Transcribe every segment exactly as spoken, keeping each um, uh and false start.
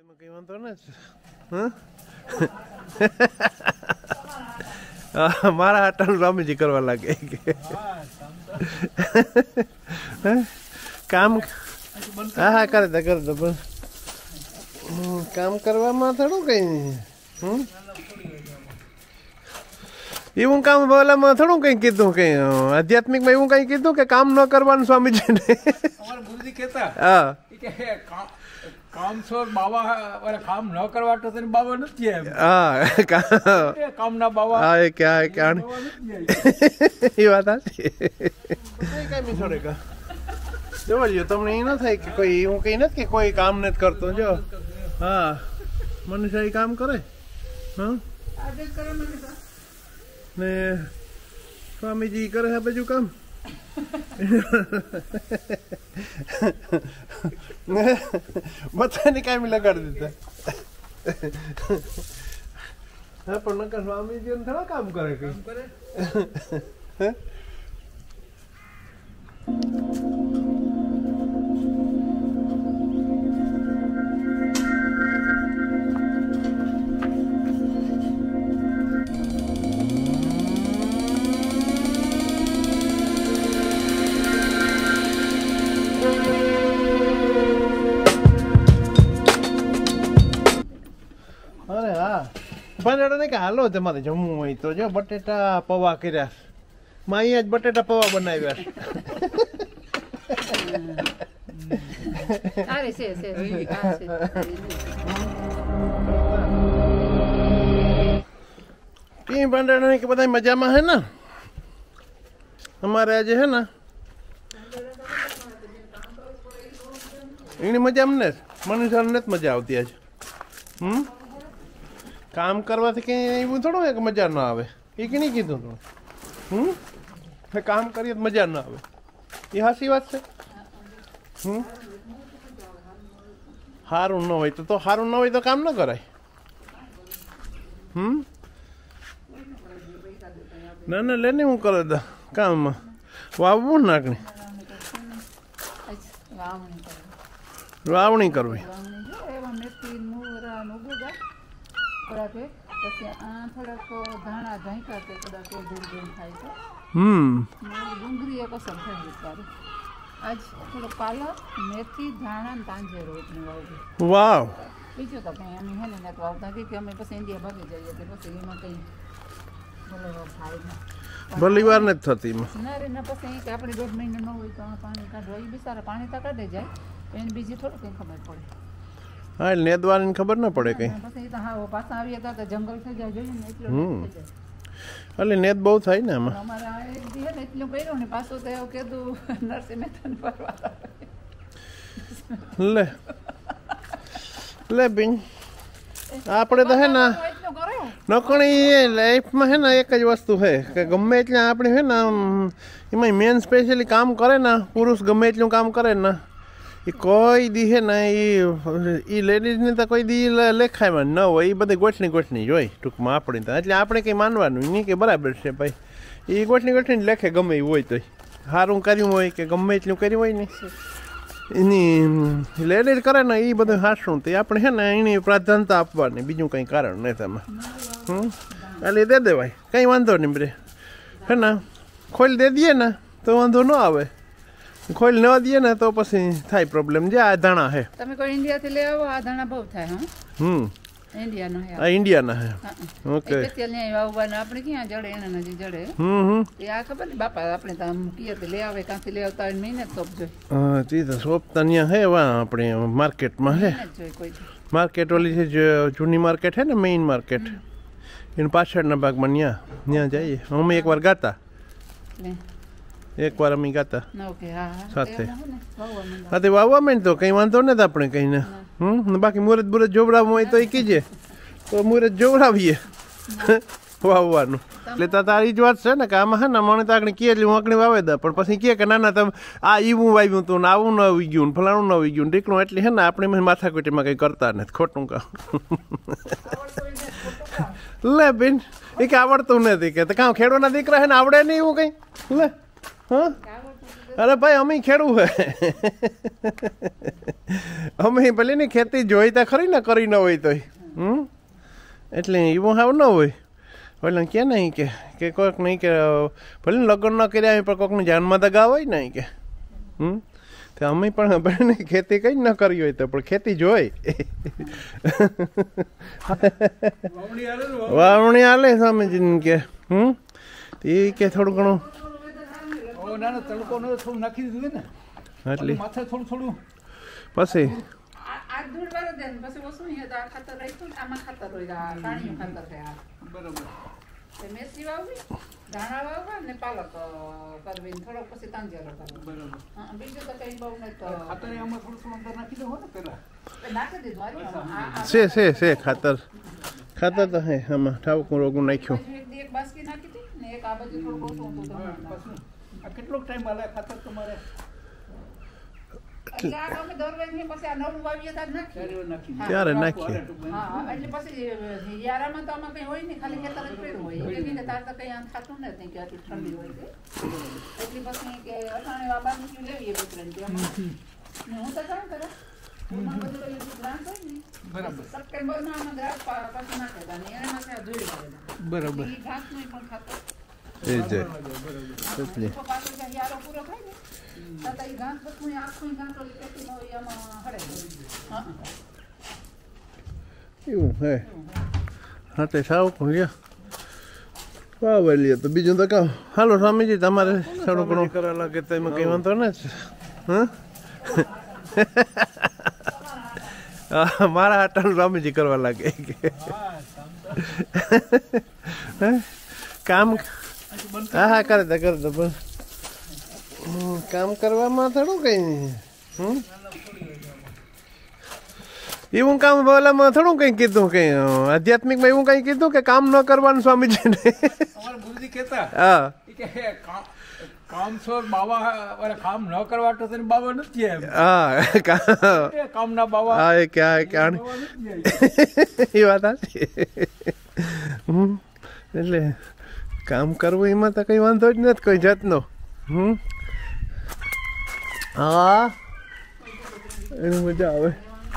કઈ વાંધો ને મારા હાટાનું સ્વામીજી કરવા લાગે કામ હા હા કરે દે કરે દે બસ કામ કરવામાં થોડું કઈ હમ એવું કામ બોલામાં થોડું કઈ કીધું કઈ આધ્યાત્મિકમાં એવું કઈ કીધું કે કામ ન કરવાનું સ્વામીજીને ગુરુજી કહેતા હા કામ છો બાબા કામ ન કરવા તો તને બાબા નથી એમ હા કામ ના બાબા હા એ ક્યાં ક્યાં એ વાત સાચી કઈ બી છોડે કા જોવા લ્યો તમને એ ન થાય કે કોઈ એવું કઈ નથી કે કોઈ કામ નથી કરતો જો હા મનુષ્ય એ કામ કરે હા ને સ્વામીજી કરે છે બીજું કામ બધાની કામી લગાડી દીધા હા પણ નકર સ્વામીજી થોડા કામ કરે કઈ અરે હા બટાટા ને કે હાલો તમારે જમવું હોય તો જો બટેટા પૌવા કર્યા માં અહીંયા જ બટેટા પૌવા બનાવ્યા ટીમ બટાટા કે બધા મજામાં હે ને અમારે આજે હે ને એની મજા અમને મનુષ્યને નથી મજા આવતી આજે હમ કામ કરવાથી કઈ એવું થોડું હોય કે મજા ના આવે એ કે નહીં કીધું તું હમ કામ કરીએ તો મજા ના આવે એ હાસી વાત છે હમ સારું ન હોય તો તો સારું ન હોય તો કામ ન કરાય હમ ના ના લે ને હું કરે દા કામમાં વાવવું નાખણી વાવણી કરવી હમ ડુંગળી એક અસર થઈ ગઈ તારી આજ થોડો પાલક મેથી ધાણા ને તાંજેરો એટલી વાવવી વાવ બીજું તો કંઈ અમે હે ને નથી વાવતા કે અમે પછી ઇન્ડિયા ભાગી જઈએ તો પછી એમાં કંઈ ભલે થાય ના ભલી વાર નથી થતી ના રે ના પછી કે આપણે દોઢ મહિને ન હોય તો પાણી કાઢવા એ બિચારા પાણી તો કાઢે જાય એને બીજી થોડું કંઈ ખબર પડે હા નેદવાની ખબર ના પડે કઈ પછી તો હા પાછા આવ્યા હતા તો જંગલ થઈ જાય જોઈએ ને એટલું થઈ જાય એટલે નેત બહુ થાય ને આમાં અમારા એક દી ને એટલું કર્યું ને પાછું તો એવું કીધું નરસિંહ મહેતાને ફરવા લે લે બેન આપણે તો હે ને નકણી લાઈફમાં હે ને એક જ વસ્તુ છે કે ગમે એટલે આપણે હે ને એમાં મેન સ્પેશિયલી કામ કરે ને પુરુષ ગમે એટલું કામ કરે ને એ કોઈ દી હે ને એ લેડીઝને તો કોઈ દી લેખાયમાં ન હોય એ બધી ગોઠણી ગોઠણી જ હોય ટૂંકમાં આપણે તો એટલે આપણે કંઈ માનવાનું નહીં કે બરાબર છે ભાઈ એ ગોઠણી ગોઠણી લેખે ગમે એવું હોય તો સારું કર્યું હોય કે ગમે એટલું કર્યું હોય ને એની લેડીઝ કરે ને એ બધું હાસું તો આપણે છે ને એની પ્રાધાન્યતા આપવાની બીજું કંઈ કારણ નહીં તમે હમ એટલે દે દેવાય કંઈ વાંધો નહીં bre હે ને ખોલી દે દઈએ ને તો વાંધો ન આવે ખોલ ન દઈએ ને તો પછી થાય પ્રોબ્લેમ જે આ ધાણા હે તમે કોઈ ઇન્ડિયાથી લઈ આવો આ ધાણા બહુ થાય હા હમ ઇન્ડિયાનો હે આ ઇન્ડિયાના હે ઓકે સ્પેશિયલ ને વાવવાના આપણે ક્યાં જડે એને નજી જડે હમ હમ એ આ ખબર ને બાપા આપણે તો આમ કીએ તો લઈ આવે કાંથી લઈ આવતા મહિને જ સોપ જોઈ હા તે તો સોપ તો અહીંયા હે વા આપણે માર્કેટમાં હે જોઈ કોઈ માર્કેટ ઓલી છે જે જૂની માર્કેટ હે ને મેઇન માર્કેટ એની પાછળના ભાગમાં ત્યાં ત્યાં જઈએ અમે એકવાર ગાતા એકવાર અમે ગાતા સાથે હા તે વાવવા માંડ તો કંઈ વાંધો નથી આપણે કંઈને હમ બાકી મુહૂર્ત બુરત જોવડાવવું હોય તો એ કીજે તો મુહૂર્ત જોવડાવીએ વાવવાનું એટલે તો તારી જ વાત છે ને કે આમાં હે ને મને તો આગળ કીએ એટલે હું આંકડી વાવે દે પણ પછી કહે કે ના ના તમે આ એવું વાવ્યું તું ને આવું ન આવી ગયું ફલાણું ન આવી ગયું ટીકણું એટલે હે ને આપણે માથાકૂટીમાં કંઈ કરતા નથી ખોટું કામ લે બેન એ કે આવડતું નથી કે કામ ખેડૂતના દીકરા હે ને આવડે નહીં એવું કંઈ લે હા અરે ભાઈ અમે ખેડૂ હે અમે ભલે ને ખેતી જોઈ તો ખરી ને કરી ન હોય તોય હમ એટલે એવું હાવ ન હોય ભલે કે નહીં કે કે કોઈક નહીં કે ભલે લગ્ન ન કર્યા હોય પણ કોઈકને જાનમાં તો ગાવ હોય નહીં કે હમ તો અમે પણ ભલે ને ખેતી કંઈ ન કરી હોય તો પણ ખેતી જોઈ વાવણી હાલે સ્વામીજીને કે હમ એ કે થોડું ઘણું ના ના તડકો ને થોડું નાખી દીધું ને એટલે માથે થોડું થોડું પછી આ ધૂળ વાળો દે પછી વસ્તુ અહીંયા તો આ ખાતર રાખ્યું આમાં ખાતર હોય આ પાણીનું ખાતર છે આ બરાબર તે મેથી વાવવી ધાણા વાવવા ને પાલક કરવી ને થોડોક પછી તાંજેરો કરવો બરાબર હા બીજું તો કઈ બહુ નહીં તો ખાતર આમાં થોડું થોડું અંદર નાખી દો ને પેલા નાખી દીધું હારી આમાં. આ છે છે છે ખાતર ખાતર તો હે આમાં ઠાવકું રોગું નાખ્યું બાજુ એક દી એક બાસ્કી નાખી હતી ને એક આ બાજુ થોડું ઓછું હતું તો પછી આ કેટલો ટાઈમ હાલે ખાતર તમારે એટલે આ અમે દર વર્ષે પછી આ નવું વાવીએ ત્યારે નાખીએ. ચારે નાખી હા. ત્યારે નાખીએ હા હા એટલે પછી યારામાં તો આમાં કઈ હોય નહીં ખાલી ખેતર જ પડ્યું હોય એટલે કે તાર તો કઈ આમ થતું નથી કે આટલી ઠંડી હોય છે એટલે પછી કે અટાણે આ બાજુ લેવીએ બે ત્રણ કે આમાં ને હું તો કામ કરે એમાં બધું પેલું ગ્રાન્ટ હોય ને બરાબર સપ્ટેમ્બરમાં આમાં ગ્રાન્ટ પછી નાખે અને એને માથે આ ધોઈ લાગે બરાબર એ ઘાસ નહીં પણ ખાતો એ જ એટલે તો પાછો જે યારો પૂરો થાય ને તથા એ ઘાસ બધું આખું ઘાસ ઓલી પેટીનો એ આમાં હળે હા એવું હે હા તે સાવ લ્યો વાવે લ્યો તો બીજું તો કહો હાલો સ્વામીજી તમારે થોડું ઘણું કરવા લાગે તો એમાં કંઈ વાંધો ને હા મારા હાટાનું સ્વામીજી કરવા લાગે કામ હા હા કરે તો કરે તો પણ કામ કરવામાં થોડું કઈ હમ એવું કામ બોલામાં થોડું કઈ કીધું કઈ આધ્યાત્મિકમાં એવું કઈ કીધું કે કામ ન કરવાનું સ્વામીજીને અમારા ગુરુજી કહેતા હા કે કામસોર બાવા વાળા કામ ન કરવા તો તેને બાવા નથી એમ હા કામના બાવા હા એ ક્યાં ક્યાં એ વાત સાચી હમ એટલે કામ કરવું એમાં તો કઈ વાંધો જ નથી કોઈ જાતનો હમ હા એની મજા આવે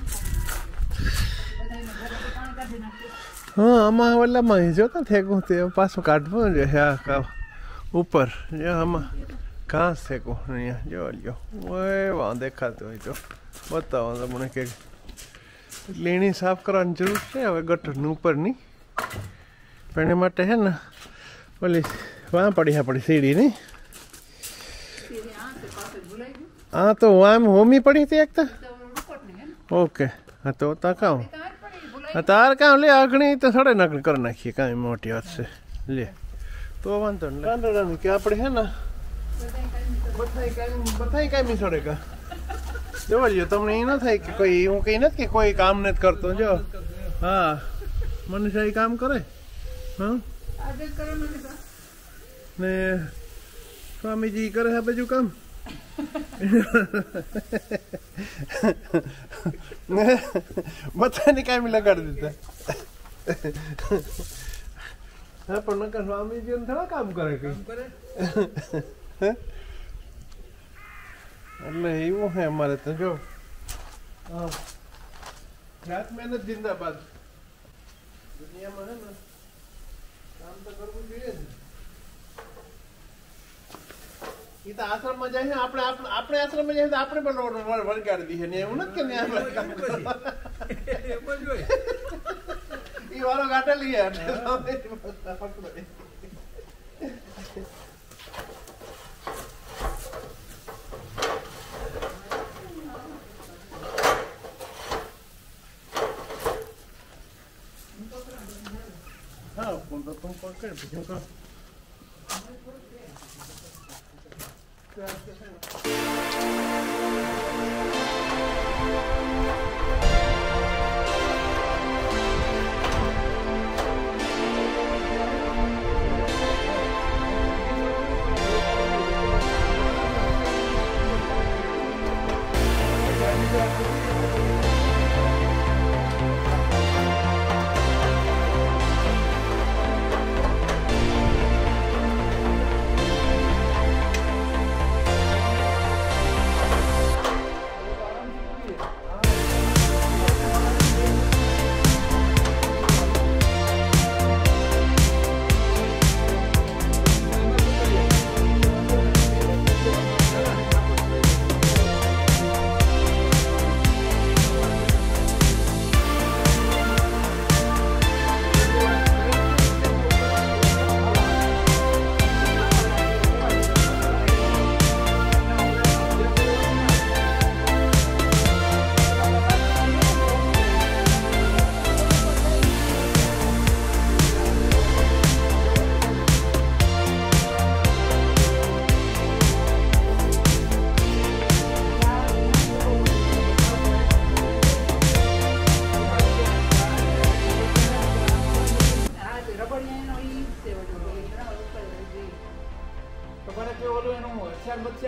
હા આમાં ઓલામાં જોતા થેકું તે પાછું કાઢવું છે હા ઉપર આમાં ઘાસ થેકું અહીંયા જો લ્યો ઓય વાં દેખાતું હોય તો બતાવો તમને કે લીણી સાફ કરવાની જરૂર છે હવે ગટરની ઉપરની પણ એના માટે છે ને ઓલી વાં પડી આપણી સીડી નહીં હા તો આમ હોમી પડી હતી એક તો ઓકે હા તો તા કામ હા તાર કામ લે આગણી તો સડે નાખણી કરી નાખીએ કાંઈ મોટી વાત છે લે તો વાંધો ને વાંધો નહીં કે આપણે છે ને બધાય કાંઈ બધાય કાંઈ સડે કા જોવા લ્યો તમને એ ન થાય કે કોઈ એવું કંઈ નથી કે કોઈ કામ નથી કરતો જો હા મનુષ્ય એ કામ કરે હા ને સ્વામીજી કરે છે બધું કામ બધાને કામી લગાડી દીધા હા પણ નકર સ્વામીજી થોડા કામ કરે કઈ એટલે એવું હે અમારે તો જો જાત મહેનત જિંદાબાદ દુનિયામાં હે ને કામ તો કરવું જોઈએ ને એ તો આશ્રમમાં જાય છે આપણે આપણે આશ્રમમાં જાય તો આપણે પણ વળગાડી દઈએ ને એવું નથી કે એ વાળો ગાંઠે લઈએ હા પણ તો તું પકડ બીજું કર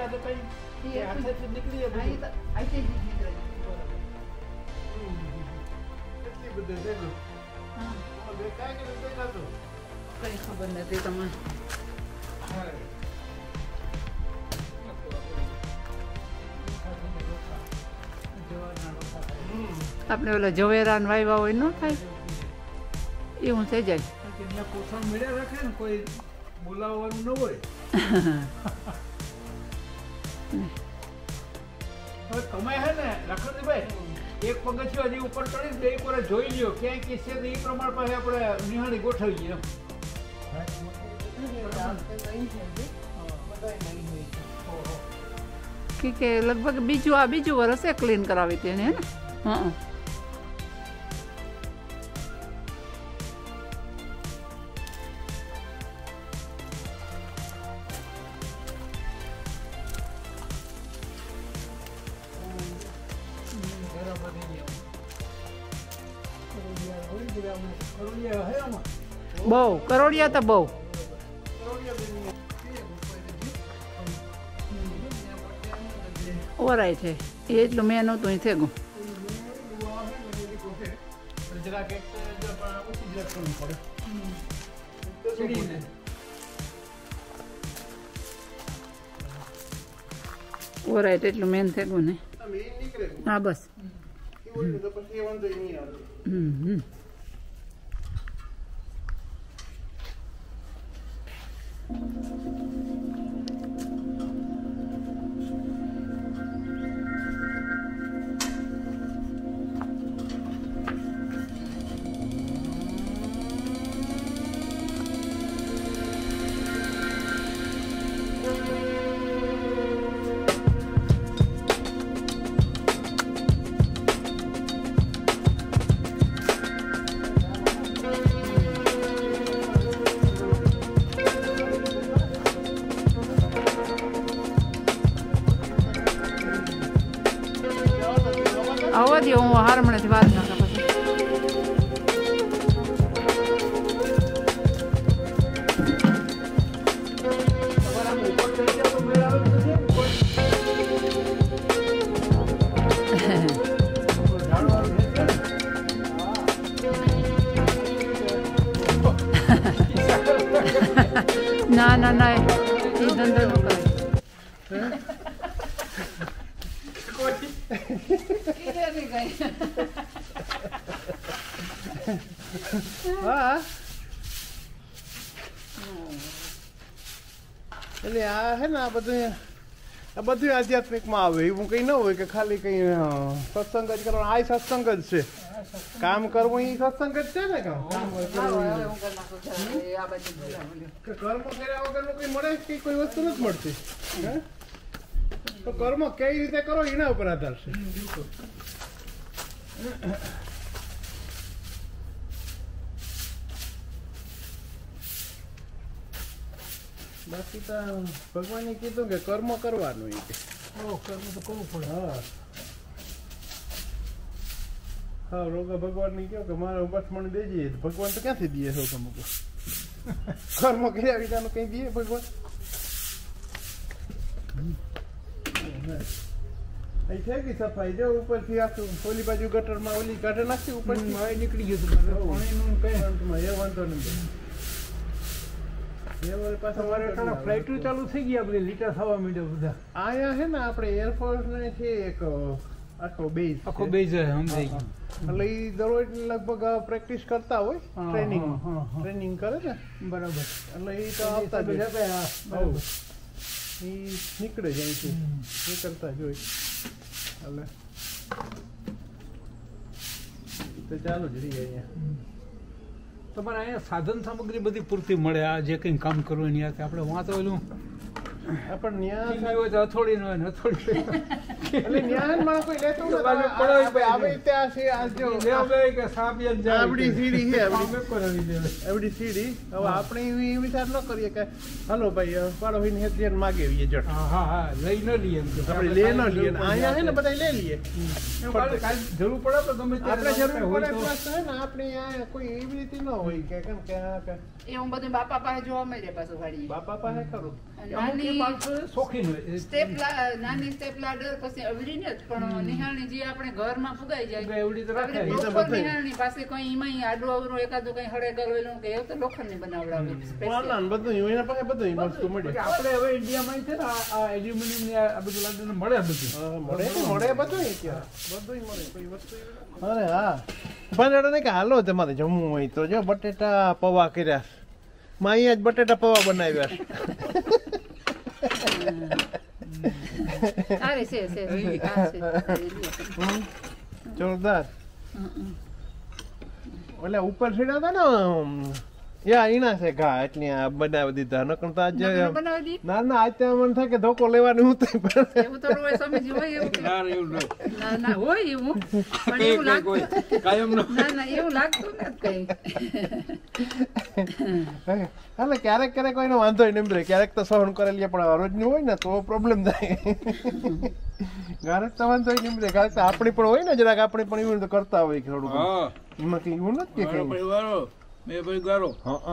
તો કઈ એ હાથેથી નીકળી હા, એ તો અહીંથી જ નીકળે. કેટલી બધી છે ને. હા, આમાં દેખાય કે નથી દેખાતું? કઈ ખબર નથી તમને. આપણે ઓલા જવેરાન વાવ્યા હોય ન થાય એવું થઈ જાય. કોથળ મેળ્યા રાખે ને કોઈ બોલાવવાનું ન હોય. હવે તમે હે ને લખનભાઈ એક પગથિયો હજી ઉપર ચડી બે એક વાર જોઈ લ્યો ક્યાંય કે છે તો એ પ્રમાણે પાસે આપણે નિહાળી ગોઠવીએ એમ. કે કે લગભગ બીજું આ બીજું વર્ષ છે ક્લીન કરાવી તેને હે ને. હા બહુ કરોડિયા તો બહુ. ઓરાય છે એ એટલું મેં નહોતું અહીં થેગું. ઓરાય એટલું મેન થેગું ને. હા બસ. હમ હમ આવવા દે હું હારમણેથી વાત નાખા પછી. ના ના ના એ ધંધો ન કરે. હા એટલે આ હે ને આ બધું આ બધું આધ્યાત્મિકમાં આવે એવું કંઈ ન હોય કે ખાલી કંઈ સત્સંગ જ કરવાનો. આ સત્સંગ જ છે. કામ કરવું એ સત્સંગ જ છે ને. કામ કર્મ કર્યા વગરનું કંઈ મળે કે કોઈ વસ્તુ નથી મળતી. હે તો કર્મ કઈ રીતે કરો એના ઉપર આધાર છે. બાકી તો ભગવાને કીધું કે કર્મ કરવાનું એ કે કર્મ તો કરવું પડે. હા હા રોગા ભગવાનને કહો કે મારે ઉપાસમણ દેજે. ભગવાન તો ક્યાંથી દે છો તમે? કર્મ કર્યા વિનાનું કઈ દે ભગવાન? અહીં થઈ ગઈ સફાઈ. જો ઉપરથી આખું ઓલી બાજુ ગટરમાં ઓલી કાઢે નાખી ઉપર નીકળી ગયું પાણીનું કઈ એ વાંધો નહીં. ફ્લાઇટો ચાલુ થઈ ગયા બધી લીટા થવા માંડ્યા બધા. આયા હે ને આપણે એરફોર્સ ને છે એક આખો બેઝ આખો બેઝ સમજાઈ ગયું. એટલે એ દરરોજ લગભગ પ્રેક્ટિસ કરતા હોય. ટ્રેનિંગ ટ્રેનિંગ કરે ને બરાબર. એટલે એ તો આવતા જ એ નીકળે જાય છે એ કરતા જોઈ. એટલે તો ચાલુ જ રહીએ અહીંયા. તમારે અહીંયા સાધન સામગ્રી બધી પૂરતી મળે. આ જે કંઈ કામ કરવું એની હાથે આપણે વાંચો એલું પણ ન્યા હોય તો અથોડી ન હોય ને અથોડી એટલે ન્યા માં કોઈ લેતો નથી. બાજુ પડાવી આવે ત્યાં છે આ જો લેવા કે સાબિયન જાય આપડી સીડી છે. અમે કરાવી દેવે એવડી સીડી. હવે આપણે એવી વિચાર ન કરીએ કે હાલો ભાઈ પાડો ભાઈને હેત માગે એવી જટ. હા હા હા લઈ ન લઈએ એમ આપણે લે ન લઈએ. અહીંયા છે ને બધા લઈ લઈએ. જરૂર પડે તો તમે આપણે જરૂર પડે પ્લસ છે ને આપણે આ કોઈ એવી રીતે ન હોય કે કેમ કે એવું બધું બાપા પાસે જોવા મળે પાછું વાળી. બાપા પાસે ખરું. નાની માણસો શોખીન હોય સ્ટેપ લા- નાની સ્ટેપ લાડર પછી અવડીને જ પણ નિહાળની જે આપણે ઘરમાં ફુગાઈ જાય એવડી તો રાખે આપણે એ તો proper બધાય. નિહાળની પાસે કોઈ એમાંય આડું અવરું એકાદું કઈ હળેગલ હોય કે એવું તો લોખંડની બનાવડાવે special. પાના ને બધું એના પાસે બધું વસ્તુ મળી આપણે હવે ઇન્ડિયામાં છે ને આ આ એલ્યુમિનિયમ ને આ બધું લાડુ મળે બધું હા, મળે તો મળે બધું અત્યારે બધું મળે કોઈ વસ્તુ અરે હા પણ ને કે હાલો તમારે જમવું હોય તો જો બટેટા પૌવા કર્યા માં અહીંયા જ બટેટા પૌવા બનાવ્યા સારી છે છે છે. હા, છે. હમ, જોરદાર હમ, હમ. એટલે ઉપર સીડા હતા ને યા ઈના છે ઘા એટલે આ બનાવી દીધા નકર તો આજે નકર બનાવી દી. ના ના આજે તો મને થાય કે ધોકો લેવાનું હું થાય પણ એવું થોડું હોય સ્વામીજી હોય એવું કે- ના એવું નહીં ના ના હોય એવું પણ એવું લાગતું કાયમ નો ના ના એવું લાગતું નથી કઈ હાલે ક્યારેક ક્યારેક કોઈનો વાંધો નહીં નીમરે ક્યારેક તો સહન કરેલી પણ રોજનું હોય ને તો પ્રોબ્લેમ થાય ક્યારેક તો વાંધો નહીં નીમરે ક્યારેક તો આપણી પણ હોય ને જરાક આપણે પણ એવું તો કરતા હોય થોડું ઘણું. હા એમાં કઈ એવું નથી કે મારો કઈ પરિવારો મેં ભાઈ ગારો હા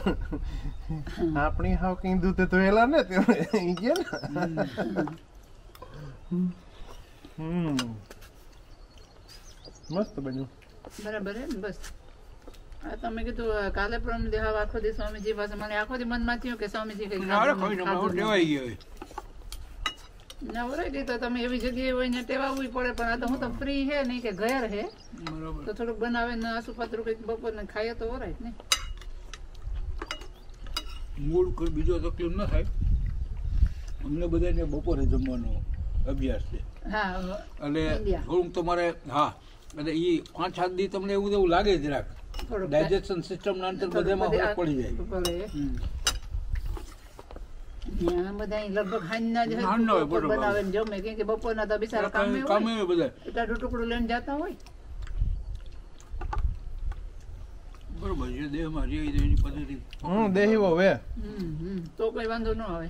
આપણી હાવ કઈ દૂધ ધોયેલા ને તે ઈ ગયા ને હમ મસ્ત બન્યું બરાબર હે ને બસ આ તમે કીધું કાલે પરમ દેહાવ આખો દી સ્વામીજી પાસે મને આખો દી મનમાં થયું કે સ્વામીજી કઈ ના કોઈ ના ટેવાઈ ગયો ના ઓરાઈ ગઈ તો તમે એવી જગ્યાએ હોય ને ટેવાવવું પડે પણ આ તો હું તો ફ્રી હે નહીં કે ઘર હે બરાબર તો થોડુંક બનાવે ને આસુ પાતળું કંઈક બપોરને ખાઈએ તો ઓરાય ને મૂળ કોઈ બીજો તકલીફ ન થાય અમને બધાને બપોરે જમવાનો અભ્યાસ છે હા એટલે India. થોડુંક તમારે હા એટલે એ પાંચ સાત દી તમને એવું એવું લાગે જરાક થોડુંક ડાયજેશન સિસ્ટમ ના અંતર બધામાં ફરક પડી જાય પડે. હમ. ત્યાં બધા અહીં લગભગ હાંજના જ હોય, હાંજના હોય, બપોર બરોબર. બનાવે ને જમે કેમ કે બપોરના તો બિચારા કામે હોય કામે હોય બધા એટલા ટુકડું લઈને જતા હોય બરોબર છે દેહમાં જે એની પદ્ધતિ હમ દેહી બહુ હે હમ હમ તો કોઈ વાંધો ન આવે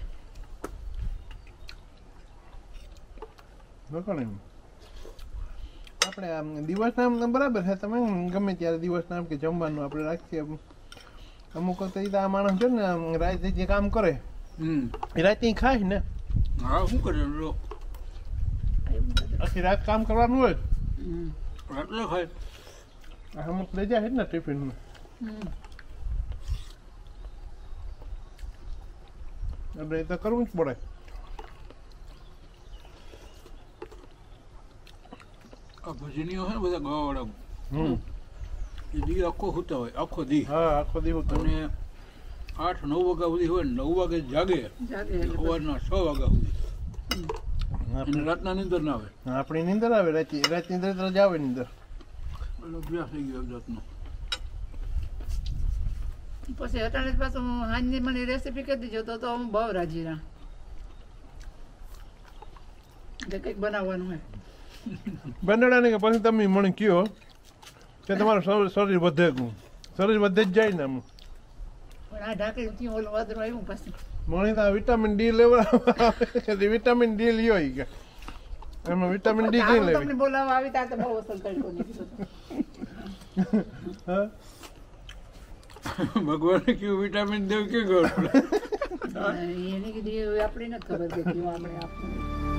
બરાબર ને? આપણે આમ દિવસના આમ બરાબર છે તમે ગમે ત્યારે દિવસના આમ કે જમવાનું આપણે રાખીએ આમ. અમુક વખતે ઈ તો આ માણસ છે ને આમ રાતે જે કામ કરે હમ એ રાતે ઈ ખાય ને હા શું કરે લો આખી રાત કામ કરવાનું હોય હમ રાત્રે ખાય અમુક લઈ જાય ને ટિફિનમાં હમ એટલે એ તો કરવું જ પડે આ ભજનીઓ છે ને બધા ગવાવાળા હમ એ દી આખો હોતા હોય આખો દી હા આખો દિવસ તો અને આઠ નવ વાગ્યા સુધી હોય નવ વાગે જાગે જાગે એટલે સવારના છ વાગ્યા સુધી અને આપણે રાતના નીંદર ના આવે આપણી નીંદર આવે રાતે રાત નીંદર તો જ આવે નીંદર એટલે અભ્યાસ થઈ ગયો એક જાતનો પછી અટાણે જ પાછું હાંજની મને રેસીપી કહી દીજો તો તો હું બહુ રાજી રહ્યા જે કંઈક બનાવવાનું હોય બંદડાને કે પછી તમે મને કયો કે તમારું શરીર- શરીર વધે ગયું શરીર વધે જ જાય ને આમ પણ આ ઢાંકી થી ઓલું વાદળું આવ્યું પાછું મને તો વિટામિન ડી લેવા વિટામિન ડી લ્યો ઈ કે એમાં વિટામિન ડી કઈ આવું લેવી તમને બોલાવવા આવી ત્યારે તો બહુ અસર તડકો નીકળ્યો હતો. હા ભગવાને કયું વિટામિન દેવ કે ગયો એને કીધું એવું આપણી નથી ખબર કે કેવું આપણે આપવું